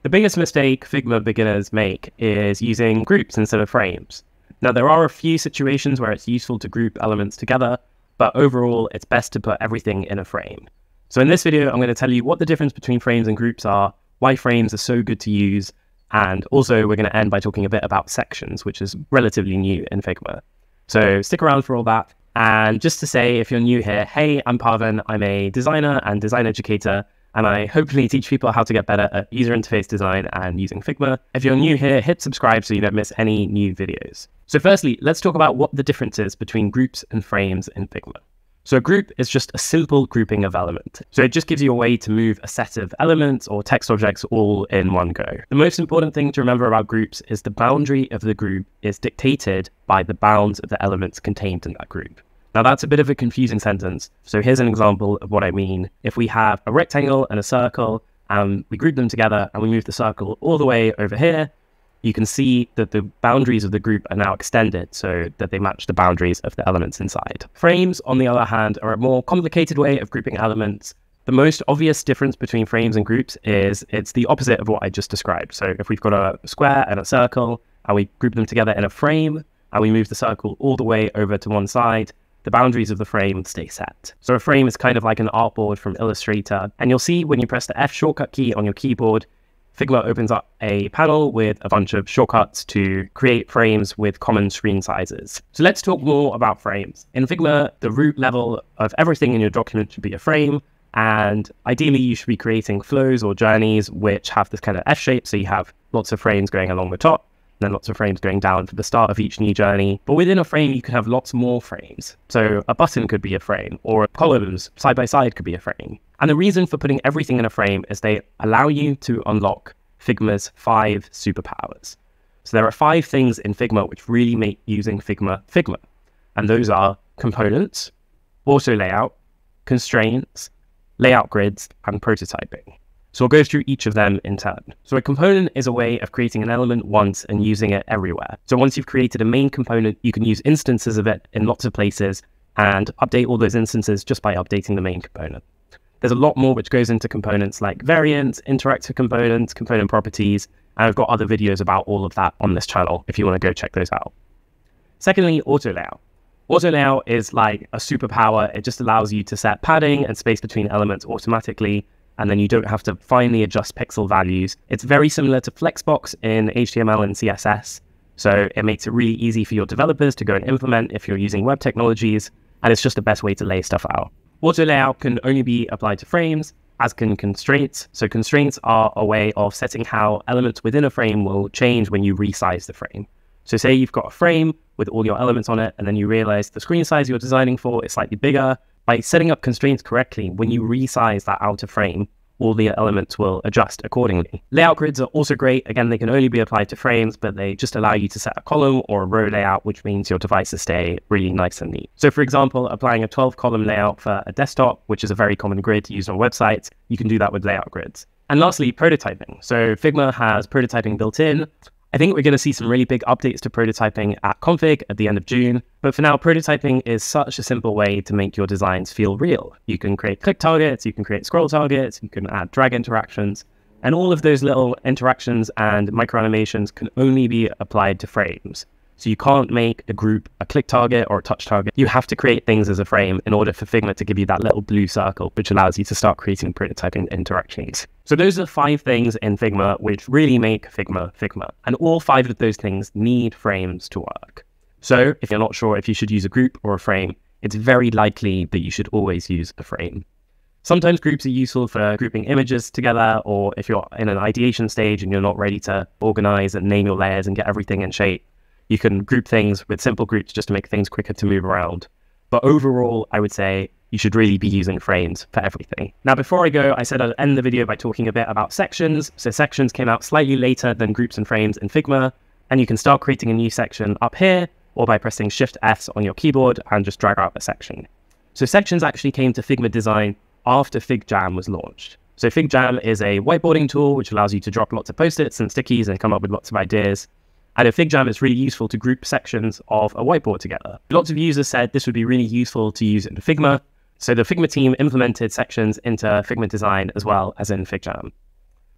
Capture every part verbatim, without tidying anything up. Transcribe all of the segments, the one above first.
The biggest mistake Figma beginners make is using groups instead of frames. Now, there are a few situations where it's useful to group elements together, but overall, it's best to put everything in a frame. So in this video, I'm going to tell you what the difference between frames and groups are, why frames are so good to use, and also we're going to end by talking a bit about sections, which is relatively new in Figma. So stick around for all that. And just to say, if you're new here, hey, I'm Pavan. I'm a designer and design educator, and I hopefully teach people how to get better at user interface design and using Figma. If you're new here, hit subscribe so you don't miss any new videos. So firstly, let's talk about what the difference is between groups and frames in Figma. So a group is just a simple grouping of elements. So it just gives you a way to move a set of elements or text objects all in one go. The most important thing to remember about groups is the boundary of the group is dictated by the bounds of the elements contained in that group. Now that's a bit of a confusing sentence. So here's an example of what I mean. If we have a rectangle and a circle and we group them together and we move the circle all the way over here, you can see that the boundaries of the group are now extended so that they match the boundaries of the elements inside. Frames, on the other hand, are a more complicated way of grouping elements. The most obvious difference between frames and groups is it's the opposite of what I just described. So if we've got a square and a circle and we group them together in a frame and we move the circle all the way over to one side, the boundaries of the frame stay set. So a frame is kind of like an artboard from Illustrator. And you'll see when you press the F shortcut key on your keyboard, Figma opens up a panel with a bunch of shortcuts to create frames with common screen sizes. So let's talk more about frames. In Figma, the root level of everything in your document should be a frame. And ideally, you should be creating flows or journeys which have this kind of F shape. So you have lots of frames going along the top, then lots of frames going down for the start of each new journey. But within a frame, you can have lots more frames. So a button could be a frame, or columns side by side could be a frame. And the reason for putting everything in a frame is they allow you to unlock Figma's five superpowers. So there are five things in Figma which really make using Figma Figma. And those are components, auto layout, constraints, layout grids, and prototyping. So we'll go through each of them in turn. So a component is a way of creating an element once and using it everywhere. So once you've created a main component, you can use instances of it in lots of places and update all those instances just by updating the main component. There's a lot more which goes into components like variants, interactive components, component properties, and I've got other videos about all of that on this channel if you want to go check those out. Secondly, auto layout. Auto layout is like a superpower. It just allows you to set padding and space between elements automatically, and then you don't have to finely adjust pixel values. It's very similar to Flexbox in H T M L and C S S, so it makes it really easy for your developers to go and implement if you're using web technologies, and it's just the best way to lay stuff out. Auto layout can only be applied to frames, as can constraints. So constraints are a way of setting how elements within a frame will change when you resize the frame. So say you've got a frame with all your elements on it, and then you realize the screen size you're designing for is slightly bigger. By setting up constraints correctly, when you resize that outer frame, all the elements will adjust accordingly. Layout grids are also great. Again, they can only be applied to frames, but they just allow you to set a column or a row layout, which means your devices stay really nice and neat. So for example, applying a twelve column layout for a desktop, which is a very common grid used on websites, you can do that with layout grids. And lastly, prototyping. So Figma has prototyping built in. I think we're going to see some really big updates to prototyping at Config at the end of June. But for now, prototyping is such a simple way to make your designs feel real. You can create click targets, you can create scroll targets, you can add drag interactions, and all of those little interactions and micro animations can only be applied to frames. So you can't make a group a click target or a touch target. You have to create things as a frame in order for Figma to give you that little blue circle, which allows you to start creating prototyping interactions. So those are the five things in Figma which really make Figma Figma. And all five of those things need frames to work. So if you're not sure if you should use a group or a frame, it's very likely that you should always use a frame. Sometimes groups are useful for grouping images together, or if you're in an ideation stage and you're not ready to organize and name your layers and get everything in shape, you can group things with simple groups just to make things quicker to move around. But overall, I would say you should really be using frames for everything. Now, before I go, I said I'd end the video by talking a bit about sections. So sections came out slightly later than groups and frames in Figma, and you can start creating a new section up here, or by pressing Shift S on your keyboard and just drag out a section. So sections actually came to Figma design after FigJam was launched. So FigJam is a whiteboarding tool which allows you to drop lots of post-its and stickies and come up with lots of ideas. And in FigJam, it's really useful to group sections of a whiteboard together. Lots of users said this would be really useful to use in Figma. So the Figma team implemented sections into Figma design as well as in FigJam.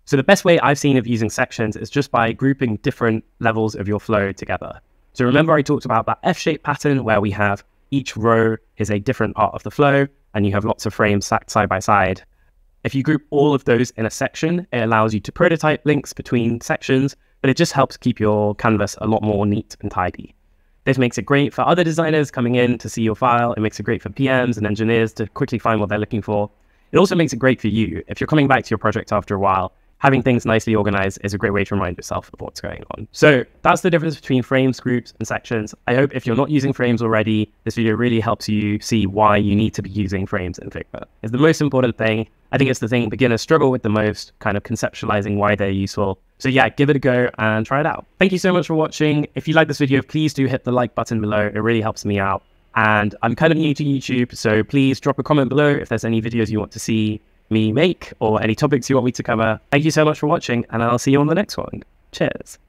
So the best way I've seen of using sections is just by grouping different levels of your flow together. So remember I talked about that F-shaped pattern where we have each row is a different part of the flow and you have lots of frames stacked side by side. If you group all of those in a section, it allows you to prototype links between sections, but it just helps keep your canvas a lot more neat and tidy. This makes it great for other designers coming in to see your file. It makes it great for P Ms and engineers to quickly find what they're looking for. It also makes it great for you. If you're coming back to your project after a while, having things nicely organized is a great way to remind yourself of what's going on. So that's the difference between frames, groups, and sections. I hope if you're not using frames already, this video really helps you see why you need to be using frames in Figma. It's the most important thing. I think it's the thing beginners struggle with the most, kind of conceptualizing why they're useful. So yeah, give it a go and try it out. Thank you so much for watching. If you like this video, please do hit the like button below. It really helps me out. And I'm kind of new to YouTube, so please drop a comment below if there's any videos you want to see me make or any topics you want me to cover. Thank you so much for watching, and I'll see you on the next one. Cheers.